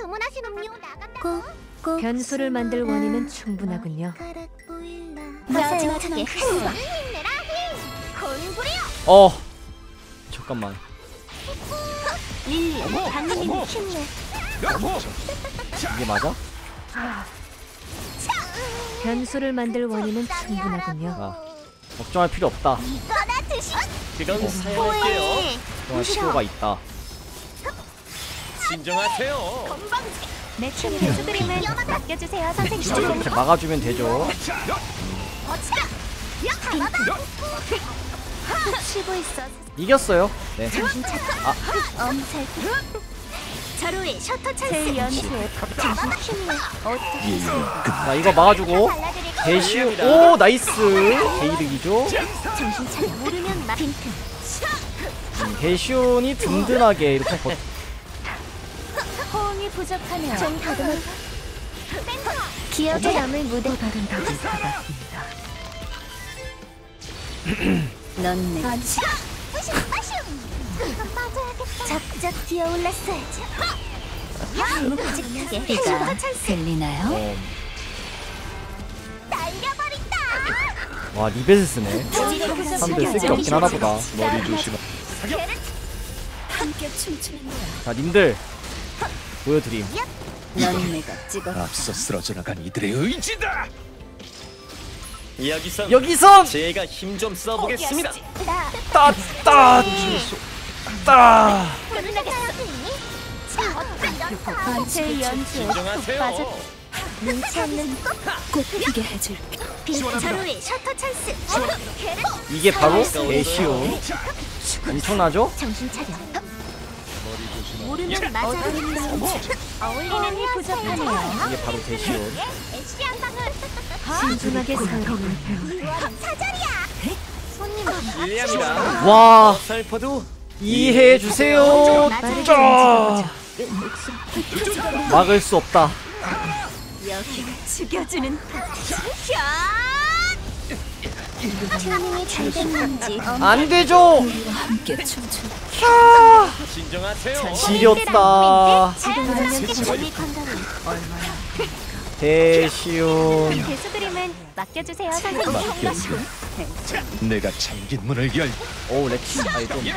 주문하신 음료 나간다고. 변수를 만들 원인은 충분하군요. 마지막에 힘내라 힘. 건부려. 잠깐만. 릴리 당신이 힘내. 이게 맞아? 변수를 만들 원인은 충분하군요. 걱정할 필요 없다. 이거나 드시. 그건 사용할게요. 걱정할 필요가 있다. 진정하세요. 건방지. 매춘 배수그림을 맡겨주세요, 선생님. 이렇게 막아주면 되죠. 어치라. 잡아봐. 쉬고 있어. 이겼어요. 네. 정신 차려. 엄살. 자루의 셔터 찬스. 제 연수에 정신 힘내. 어떻게 자, 이거 막아주고. 대시우. 오, 나이스. 개이득이죠. 정신 차려. 모르면 나 빈틈. 대시온이 든든하게 이렇게 호응이 부족하네요. 좀 다듬어. 기억에 남을 무대. 다른 답이 받았습니다. 넌 내. 작작 뛰어올랐어야지. 묵직하게. 비가 들리나요? 날려버린다. 와, 리벳을 쓰네. 사람들 쓸 게 없긴 하나 보다. 머리 조심하. 함께 춤추는 거야. 자, 님들 보여드림. 넌 내가 찍어. 앞서 쓰러져 나간 이들의 의지다. 여기서 여기선 제가 힘 좀 써보겠습니다. 따따 따. 제 연수에 진정하세요. 눈치 없는 꼭 피게 해줄게. 자루의 셔터 찬스. 이게 바로 대시온. 엄청나죠? 정신 차려. 모르면 맞아. 어울리는 힘 부족하네요. 이게 바로 대시온. 애쉬 한 방울. 신중하게 상황을 배우래. 사자리야. 손님 실례합니다. 와, 어설퍼도 이해해 주세요. 짜. 막을 수 없다. 여기가 죽여주는 튜닝이 잘 됐는지. 안 되죠. 함께 춤추. 진정하세요. 지렸다. 자연스럽게 원리 관광은 대시온. 배수그림은 맡겨주세요, 선생님. 내가 잠긴 문을 열. 오, 렉시. 아이 좀.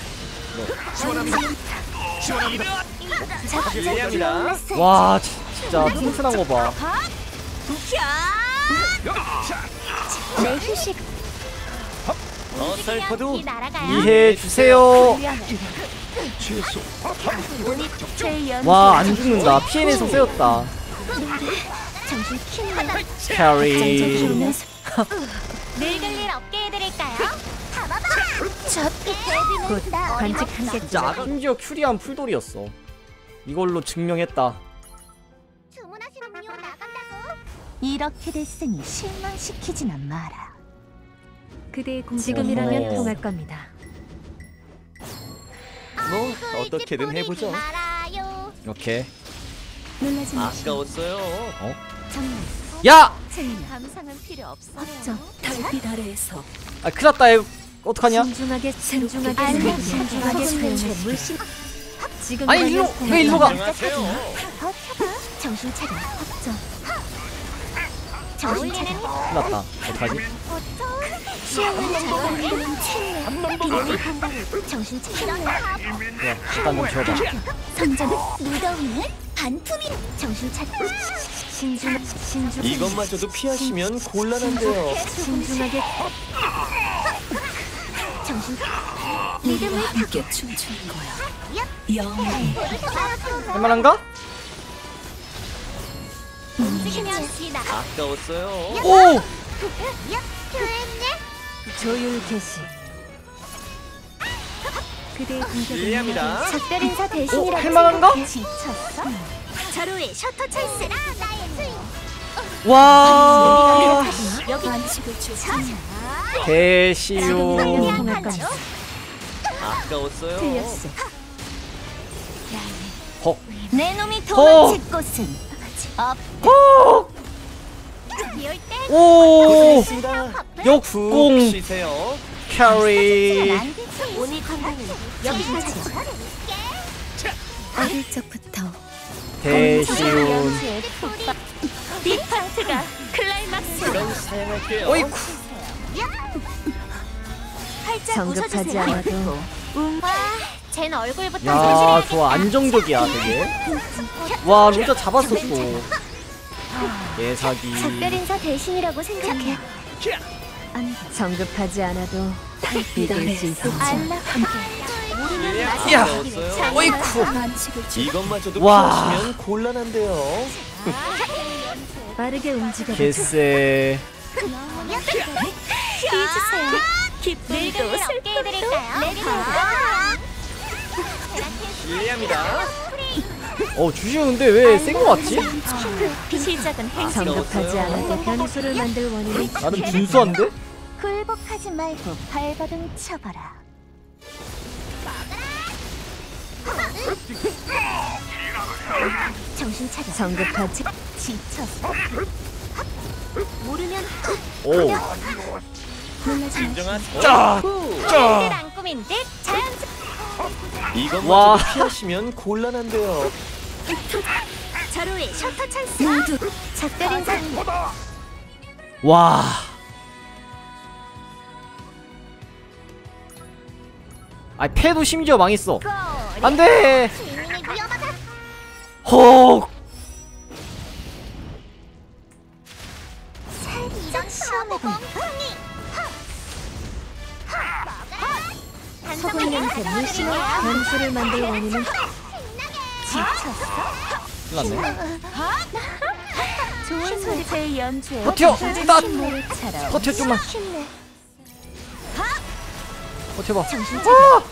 실례합니다. 와, 진짜 튼튼한 거 봐. 내 휴식. 어설퍼도 이해해 주세요. 제 연수. 와, 안 죽는다. 피해내서 세웠다. 정신 힘내. 캐리. 늙을 일 없게 해드릴까요? 잡아봐. 곧 관측하겠죠. 진짜 심지어 큐리한 풀돌이었어. 이걸로 증명했다. 주문하신 음료 나간다고. 이렇게 됐으니 실망시키지나 마라. 그대의 공격은 지금이라면 통할 통할 겁니다. 뭐 어떻게든 해보죠. 말아요. 이렇게. 놀라지 마시오. 아까웠어요. 정말 야! 감상은 필요 없어요. 달빛 아래에서 아, 큰일 났다. 이거 어떡하냐? 신중하게 사용해. 물씬. 지금 아니, 왜 일로 가? 진정하세요. 정신 차려. 정신 차려. 큰일 났다. 어떡하지? 시험을 잡아내는 체내. 비밀 판단을 정신 차려. 좋아, 일단 좀 지워봐. 성전은 무더위는 반품이. 정신 차려. 신중하게 이것마저도 피하시면 곤란한데요. 신중하게 정신 차려. 믿음을 함께 춤추는 거야. 영원히 할만한가? 움직이면 지나가. 아까웠어요. 오! 표현네. 조율 개시. 그대의 공격은 실례합니다. 작별 인사 대신이라. 할만한가? 지쳤어? 자루의 셔터 찬스. 나의 스윙. 와! 여기 반칙을 주자. 대시온. 통할 겁니다. 아까웠어요. 틀렸어. 헉. 내 놈이 도망칠 곳은 없. 헉! 비올 때 오! 쑥 역공 쉬세요. 캐리. 오늘 관광은 여기까지. 어릴 적부터 대쉬운. 디파트가 클라이막스. 그럼 사양할게요. 어이쿠. 활짝 성급하지 웃어주세요. 않아도 와, 쟨 얼굴부터 야, 손질해야겠다. 좋아. 안정적이야, 되게. 와, 로자 잡았어 또. 예사기. 작별 인사 대신이라고 생각해. 성급하지 않아도 달빛을 지서 알라 함께. 야, 아까웠어요. 어이쿠. 이것마저도 와. 피하시면 곤란한데요. 빠르게 움직여 개쎄. 해주세요. 기쁨도 어깨 해드릴까요? 내리세요. 실례합니다. 주시은 근데 왜 센 거 같지? 시작은 행복. 성급하지 않아도 변수를 만들 원인이 나름 준수한데? 굴복하지 말고 발버둥 쳐봐라. 정신 차려. 성급하지 지쳤어. 모르면 오. 놀라지 마. 진정하세요. 짜. 듯 안 꾸민 듯 자연스럽게. 이것마저도 와. 피하시면 곤란한데요. 자루의 셔터 찬스. 모두 작별 인사. 와. 아, 패도 심지어 망했어. 안 돼. 주인님이 위험하다. 헉. 이런 시험해본 소금 냄새 물씬 변수를 만들 원인은 큰일 났네. 좋은 소리 제 연주에 버텨. 나 모래처럼 버텨 좀만. 힘내. 버텨봐. 정신 아!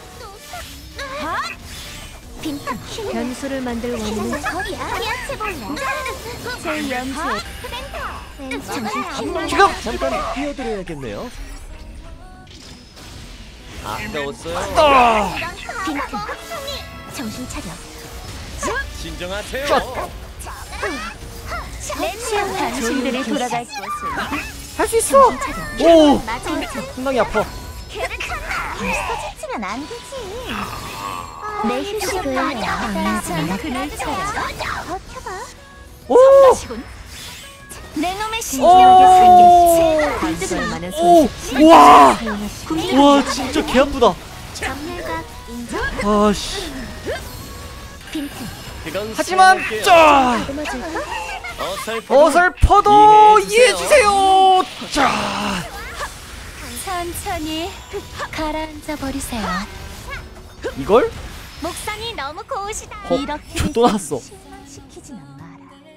빈틈 힘내. 변수를 만들 원인은 거기야. 피아치볼래. 제 연주에 정신 힘내. 지금. 잠깐 뛰어드려야겠네요. 아까웠어요. 아! 빈틈. 정신 차려. 진정하세요. 당신들이 돌아갈 곳은 할 수 있어. 오. 맞아. 상당히 아파. 벌써 지치면 안 되지. 내 휴식을 방해하지 않아. 그늘처럼 버텨봐. 오. 내 놈의 오. 신경에 단순 많은 오. 소식 와. 와, 진짜 개 아프다. 정밀각 인정. 아씨. 빈틈. 그건 하지만 사양할게요. 짜. 어설퍼도 이해해주세요. 자. 천천히 가라앉아 버리세요. 이걸? 목상이 너무 고우시다. 헉, 또 나왔어. 실망시키지는 마라.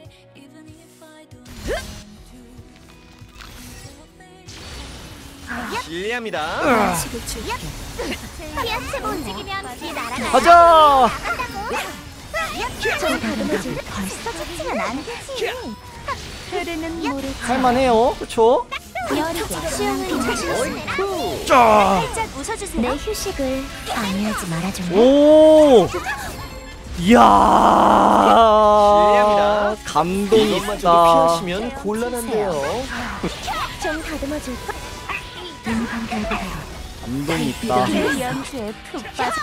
실례합니다. 피아체가 움직이면 이 나라가 가자. 좀 다듬어줄. 벌써 지치면 안 되지. 흐르는 모래 할만해요. 그쵸? 여리게 수영을 조심해. 짜. 살짝 웃어주세요. 내 휴식을 방해하지 말아줄래? 오. 이야. 실례합니다. 감동 이것마저도 있다. 피하시면 곤란한데요. 좀 다듬어줄까? 감동 있다. 제 연주에 푹 빠져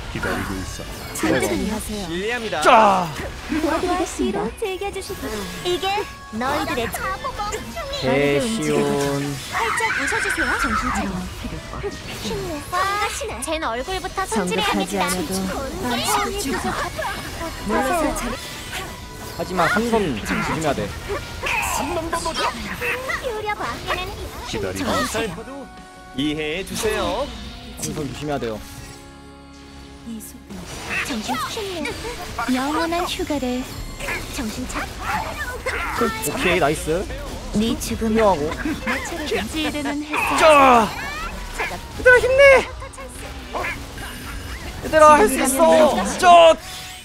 천천히 하세요. 실례합니다. 짜. 도와드리겠습니다. 즐겨주시고. 이게 너희들의 바보 멍청이. 개쉬운. 활짝 웃어주세요. 정신 차려. 힘내. 와, 쟨 얼굴부터 성급하지 손질해야겠다. 않아도 몰라서 잘 하지만 한손 조심해야 돼. 기울여봐. 얘는 어설퍼도 이해해 주세요. 한손 조심해야 돼요. 정신 힘내. 영원한 휴가를 정신 차려. 오케이, 나이스. 네 죽음. 훌륭하고. 찌르는 햇살 짜. 얘들아 힘내. 얘들아 할 수 있어. 짜.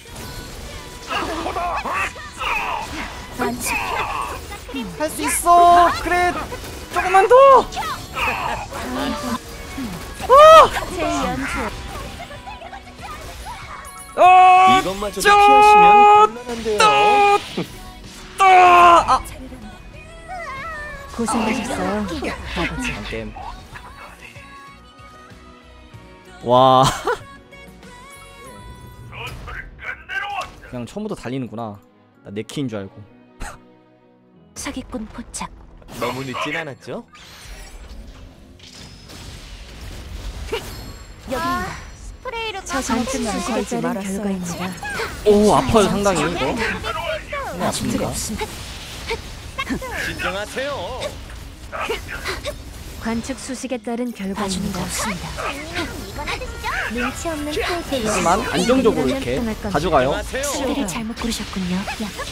할 수 있어. 그래. 조금만 더. 제 연주에 이것마저도 피하시면 곤란한데요. 아. 고생하셨어요. 게임. 와. 그냥 처음부터 달리는구나. 나 네키인 줄 알고. 사기꾼 포착. 너무 늦진 않았죠? 여기입니다. 스프레이로 반칙 수식에 따른 결과입니다. 오 아파요 상당히 이거. 네, 아픕니다. 진정하세요. 관측 수식에 따른 결과입니다. 이거나 드시죠. 눈치 없는 꿀 하지만 안정적으로 이렇게 가져가요. 진정하세요. 잘못 고르셨군요. 약해.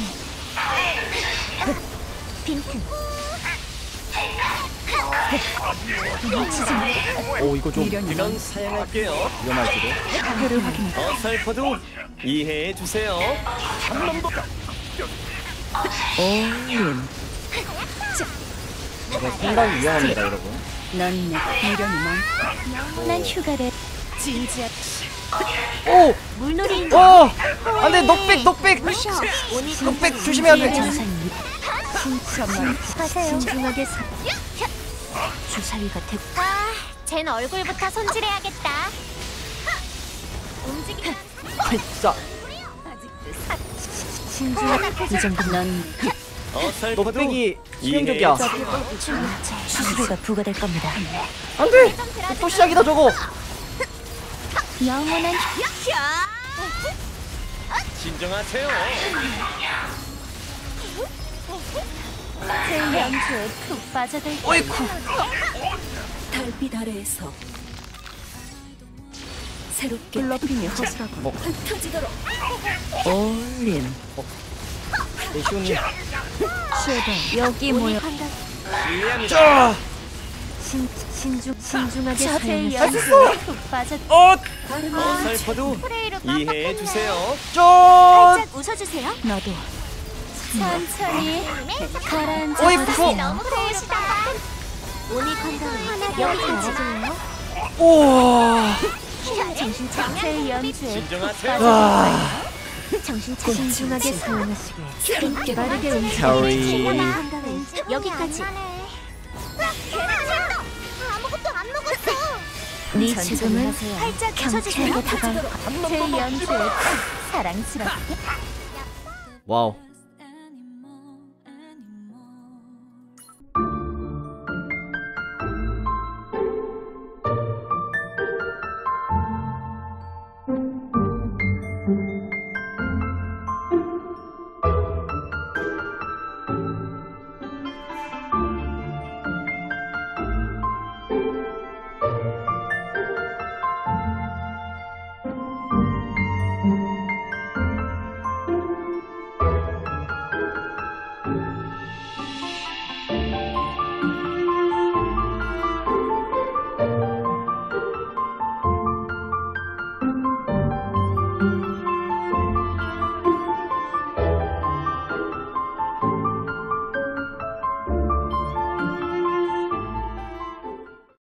빈틈. 오 이거 좀 이건 사양할게요. 위험할지도. 표를 확인. 어설퍼도 이해해 주세요. 이거 상당히 위험합니다 여러분. 넌 미련이 많. 휴가를 진지한 오! 물놀이 오! 안돼 넉백 넉백! 넉백 조심해야 돼. 하세요. 신중하게 주사위가 대. 쟨 얼굴부터 손질해야겠다. 움직이면 자 신중하게 이 정도 넌 어설퍼도 넉백이 수용적이야. 수수료가 부과될 겁니다. 안돼! 또 시작이다 저거. 영원한 진정하세요. 제 연주에 푹 빠져들. 어이쿠. 달빛 아래에서 새롭게 블러핑이 허술하고 뭐. 터지도록 올림 내시오님. 쉐더 여기 모여 실례합니다. 자. 신중하게 제 할 수 연주에 있어. 푹 빠져. 어설퍼도 이해해 주세요. 짠. 살짝 웃어주세요. 너도 천천히 가라앉아. 어이쿠. 너무 고우시다. 오늘 건강은 여기 알아줘요. 우와. 정신 차려. 제 연주에 진정하세요. 와. 정신 차려. 신중하게 사용하시게. 빠르게 움직여. 캐리. 건강은 여기까지. 아무것도 안 먹었어. 네 지금은 살짝 경찰에 웃어주세요. 다가올 제 연주에 사랑스럽게. 와우.